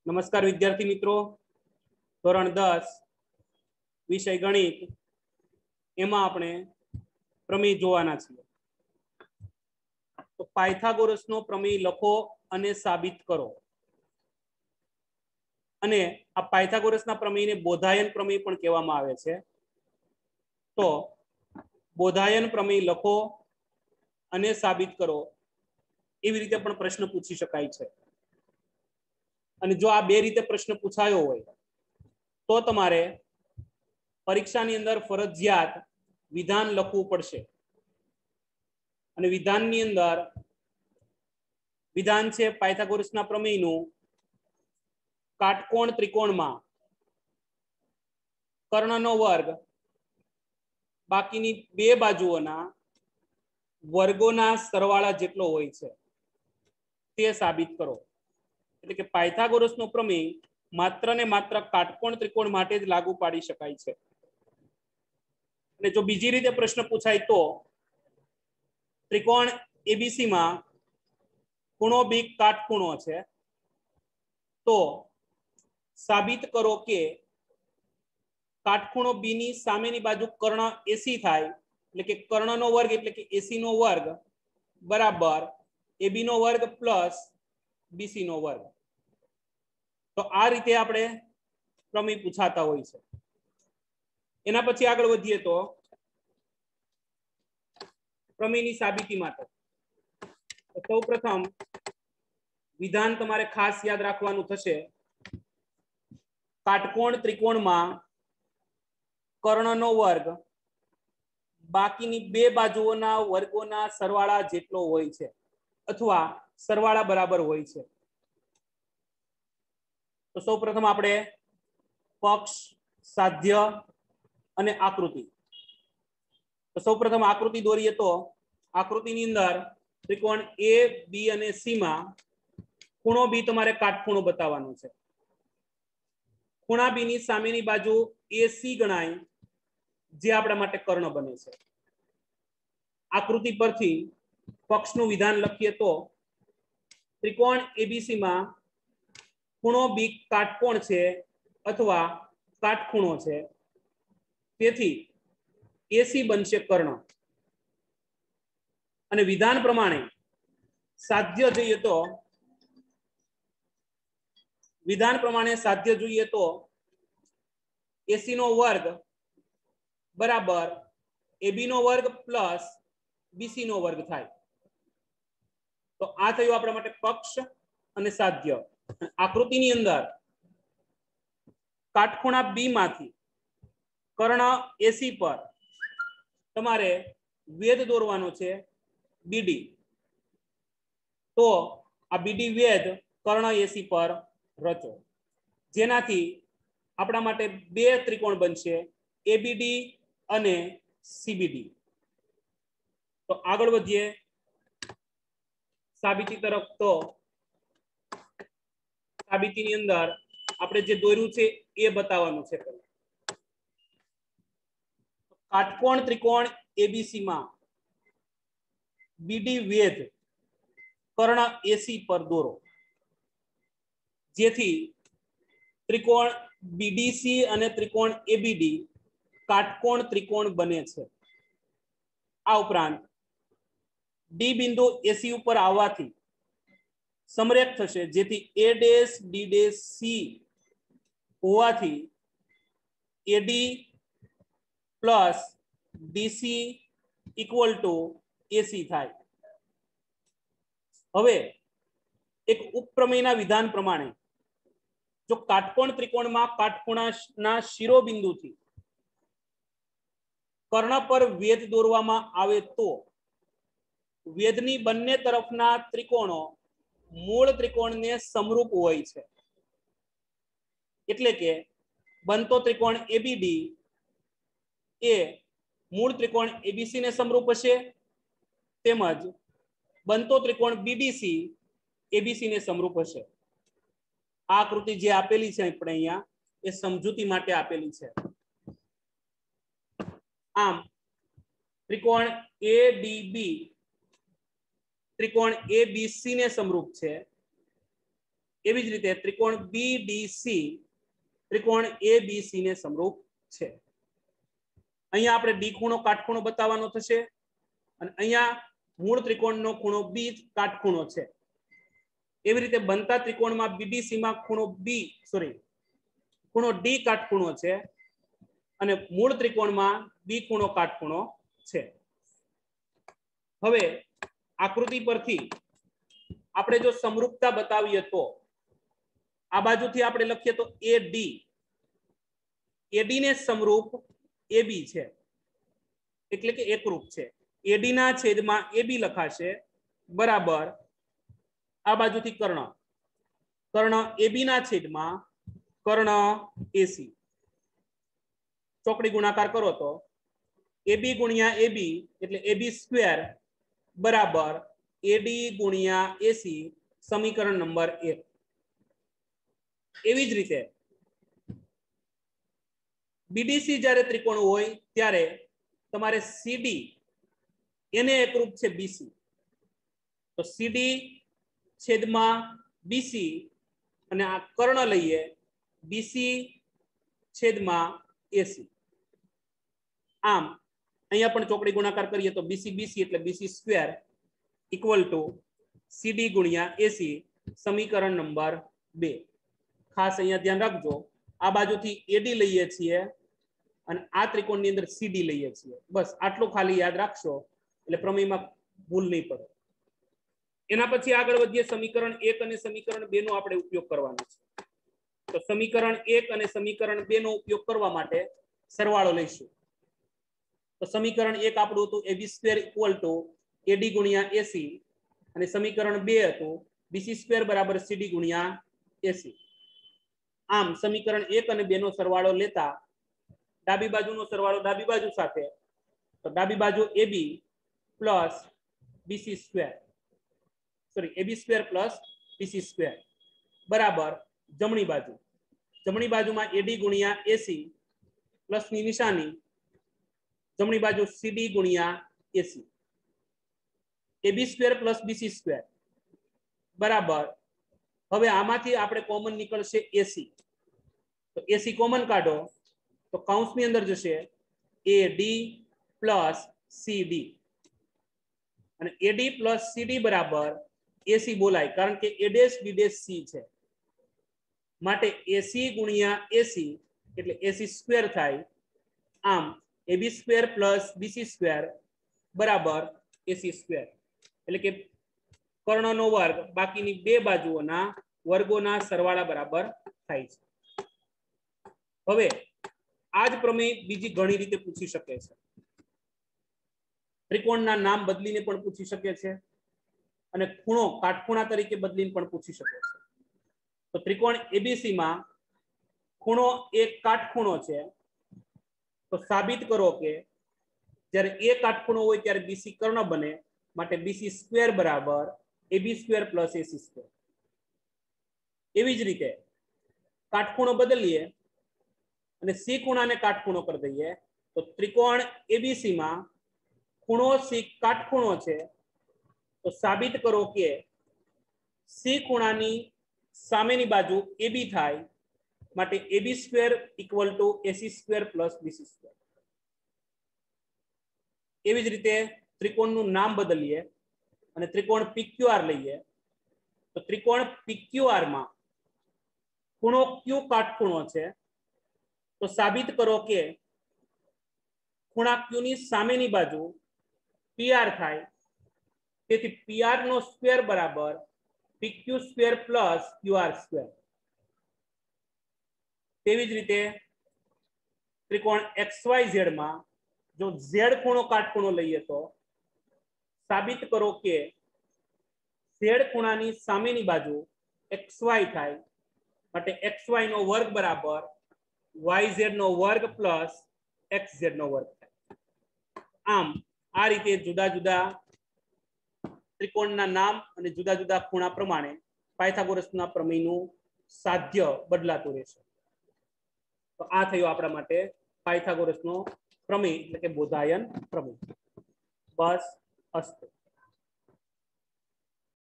नमस्कार विद्यार्थी मित्रों, ધોરણ 10 વિષય ગણિત એમાં આપણે પ્રમેય જોવાના છીએ। તો પાયથાગોરસનો પ્રમેય લખો અને સાબિત કરો। અને આ પાયથાગોરસના પ્રમેયને બોધાયન પ્રમેય પણ કહેવામાં આવે છે। તો બોધાયન પ્રમેય લખો અને સાબિત કરો એવી રીતે પણ પ્રશ્ન પૂછી શકાય છે। અને જો આ બે રીતે પ્રશ્ન પૂછાયો હોય તો તમારે પરીક્ષાની અંદર ફરજિયાત વિધાન લખવું પડશે। અને વિધાનની અંદર વિધાન છે પાયથાગોરસના પ્રમેયનું કાટકોણ ત્રિકોણમાં કર્ણનો વર્ગ બાકીની બે બાજુઓના વર્ગોના સરવાળા જેટલો હોય છે તે સાબિત કરો। એટલે કે પાયથાગોરસનો પ્રમેય માત્ર ને માત્ર કાટકોણ ત્રિકોણ માટે જ લાગુ પાડી શકાય છે। અને જો બીજી રીતે પ્રશ્ન પૂછાય તો ત્રિકોણ એબીસી માં ખૂણો બી કાટખૂણો છે, તો સાબિત કરો કે કાટખૂણો બી ની સામેની બાજુ કર્ણ એસી થાય, એટલે કે કર્ણનો વર્ગ એટલે કે એસી નો વર્ગ બરાબર એબી નો વર્ગ પ્લસ બીસી નો વર્ગ। તો આ રીતે આપણે પ્રમેય પૂછાતા હોય છે। એના પછી આગળ વધીએ તો પ્રમેયની સાબિતી માટે સૌપ્રથમ વિધાન તમારે ખાસ યાદ રાખવાનું થશે। કાટકોણ ત્રિકોણમાં કર્ણનો વર્ગ બાકીની બે બાજુઓના વર્ગોના સરવાળા જેટલો હોય છે અથવા સરવાળા બરાબર હોય છે। તો સૌપ્રથમ આપણે પક્ષ, સાધ્ય અને આકૃતિ। તો સૌપ્રથમ આકૃતિ દોરીએ તો આકૃતિની અંદર ત્રિકોણ એ બી અને સી માં ખૂણો બી તમારે કાટખૂણો બતાવવાનો છે। ખૂણા બી ની સામેની બાજુ એસી ગણાય, જે આપણા માટે કર્ણ બને છે। આકૃતિ પરથી પક્ષનું વિધાન લખીએ તો ત્રિકોણ એબીસી માં ખૂણો બી કાટકોણ છે અથવા કાટખૂણો છે, તેથી એસી બનશે કર્ણ। અને વિધાન પ્રમાણે સાધ્ય જોઈએ તો એસી નો વર્ગ બરાબર એબી નો વર્ગ પ્લસ બીસી નો વર્ગ થાય। તો આ થયું આપણા માટે પક્ષ અને સાધ્ય। આકૃતિની અંદર કાટખૂણા બી માંથી કર્ણ એસી પર તમારે વેધ દોરવાનો છે બીડી। તો આ બીડી વેધ કર્ણ એસી પર રચો, જેનાથી આપણા માટે બે ત્રિકોણ બનશે એબીડી અને સીબીડી। તો આગળ વધીએ સાબિતી તરફ। તો સાબિતીની અંદર આપણે જે દોર્યું છે એ બતાવવાનું છે। કાટકોણ ત્રિકોણ એબીસી માં બીડી વેધ કર્ણ એસી પર દોરો, જેથી ત્રિકોણ બીડીસી અને ત્રિકોણ એબીડી કાટકોણ ત્રિકોણ બને છે। આ ઉપરાંત ડી બિંદુ એસી ઉપર આવવાથી સમરેખ થશે, જેથી A dash D dash C હોવાથી AD plus DC equal to AC થાય। હવે એક ઉપપ્રમેયના વિધાન પ્રમાણે જો કાટકોણ ત્રિકોણમાં કાટખૂણાના શિરોબિંદુથી કર્ણ પર વેધ દોરવામાં આવે તો વેધની બંને તરફના ત્રિકોણો મૂળ ત્રિકોણને સમરૂપ હોય છે। એટલે કે બનતો ત્રિકોણ એબીડી એ મૂળ ત્રિકોણ એબીસી ને સમરૂપ હશે, તેમજ બનતો ત્રિકોણ બીડીસી એબીસી ને સમરૂપ હશે। આ આકૃતિ જે આપેલી છે આપણે અહીંયા એ સમજૂતી માટે આપેલી છે। આમ ત્રિકોણ એડીબી ત્રિકોણ એબીસી ને સમરૂપ છે, એવી જ રીતે ત્રિકોણ બીડીસી ત્રિકોણ એબીસી ને સમરૂપ છે. અહીંયા આપણે ડી ખૂણો કાટખૂણો બતાવવાનો થશે અને અહીંયા મૂળ ત્રિકોણનો ખૂણો બી કાટખૂણો છે. એવી રીતે બનતા ત્રિકોણમાં બીડીસી માં ખૂણો ડી કાટખૂણો છે અને મૂળ ત્રિકોણમાં બી ખૂણો કાટખૂણો છે. હવે આકૃતિ પરથી આપણે જો સમરૂપતા બતાવીએ તો આ બાજુથી આપણે લખીએ તો એડી ને સમરૂપ એબી છે એટલે કે એકરૂપ છે. એડી ના છેદમાં એબી લખાશે બરાબર આ બાજુથી કર્ણ એબી ના છેદમાં કર્ણ એસી. ચોકડી ગુણાકાર કરો તો એબી ગુણ્યા એબી એટલે એબી સ્ક્વેર બરાબર એડી ગુણ્યા એસી સમીકરણ નંબર 1. એવી જ રીતે બીડીસી જ્યારે ત્રિકોણ હોય ત્યારે તમારે સીડી એને એકરૂપ છે બીસી તો સીડી છેદમાં બીસી અને આ કર્ણ લઈએ બીસી છેદમાં એસી. આમ અહીંયા પણ ચોકડી ગુણાકાર કરીએ તો બીસી બીસી એટલે BC square equal to CD ગુણ્યા એસી સમીકરણ નંબર 2. ખાસ અહીંયા ધ્યાન રાખજો આ બાજુથી એડી લઈએ છીએ અને આ ત્રિકોણની અંદર સીડી લઈએ છીએ. બસ આટલું ખાલી યાદ રાખશો એટલે પ્રમેયમાં ભૂલ નહીં પડે. એના પછી આગળ વધીએ સમીકરણ 1 અને સમીકરણ 2 નો આપણે ઉપયોગ કરવાનો છે. તો સમીકરણ 1 અને સમીકરણ 2 નો ઉપયોગ કરવા માટે સરવાળો લઈશું. તો સમીકરણ 1 આપણું હતું ab square equal to ad ગુણ્યા ac અને સમીકરણ 2 હતું bc સ્ક્વેર બરાબર cd ગુણ્યા ac. આમ સમીકરણ 1 અને 2 નો સરવાળો લેતા ડાબી બાજુનો સરવાળો ડાબી બાજુ સાથે તો ડાબી બાજુ ab plus bc square ab square plus bc square બરાબર જમણી બાજુમાં ad ગુણ્યા ac પ્લસ ની નિશાની જમણી બાજુ cd ગુણ્યા ac ab square plus bc square બરાબર હવે આમાંથી આપણે કોમન નીકળશે ac તો ac કોમન કાઢો તો કૌંસની અંદર જશે ad પ્લસ cd અને ad પ્લસ cd બરાબર ac બોલાય કારણ કે a dash b dash c છે માટે ac ગુણ્યા ac એટલે ac સ્ક્વેર થાય. આમ ab square plus bc square બરાબર ac સ્ક્વેર એટલે કે કર્ણનો વર્ગ બાકીની બે બાજુઓના વર્ગોના સરવાળા બરાબર થાય છે. હવે આ જ પ્રમેય બીજી ઘણી રીતે પૂછી શકે છે. ત્રિકોણના નામ બદલીને પણ પૂછી શકે છે અને ખૂણો કાટખૂણા તરીકે બદલીને પણ પૂછી શકે છે. તો ત્રિકોણ એબીસી માં ખૂણો એક કાટખૂણો છે તો સાબિત કરો કે જ્યારે એ કાટખૂણો હોય ત્યારે બીસી કર્ણ બને માટે બીસી સ્ક્વેર બરાબર AB square plus AC square. એવી જ રીતે કાટખૂણો બદલીએ અને સી ખૂણાને કાટખૂણો કરી દઈએ તો ત્રિકોણ એબીસી માં ખૂણો સી કાટખૂણો છે તો સાબિત કરો કે સી ખૂણાની સામેની બાજુ એબી થાય માટે AB square equal to AC square plus BC square. એવી જ રીતે ત્રિકોણનું નામ બદલીએ અને ત્રિકોણ પીક્યુઆર લઈએ તો ત્રિકોણ પીક્યુઆર માં ખૂણો ક્યુ કાટખૂણો છે તો સાબિત કરો કે ખૂણા ક્યુ ની સામેની બાજુ પીઆર થાય તેથી પીઆર નો સ્ક્વેર બરાબર PQ square plus QR square. તેવી જ રીતે ત્રિકોણ XYZ માં જો z ખૂણો કાટખૂણો લઈએ તો સાબિત કરો કે z ખૂણાની સામેની બાજુ XY થાય માટે XY નો વર્ગ બરાબર YZ નો વર્ગ પ્લસ XZ નો વર્ગ થાય. આમ આ રીતે જુદા જુદા ત્રિકોણના નામ અને જુદા જુદા ખૂણા પ્રમાણે પાયથાગોરસના પ્રમેયનું સાધ્ય બદલાતું રહેશે. તો આ થયો આપણા માટે પાયથાગોરસનો પ્રમેય એટલે કે બોધાયન પ્રમેય. બસ અસ્તુ.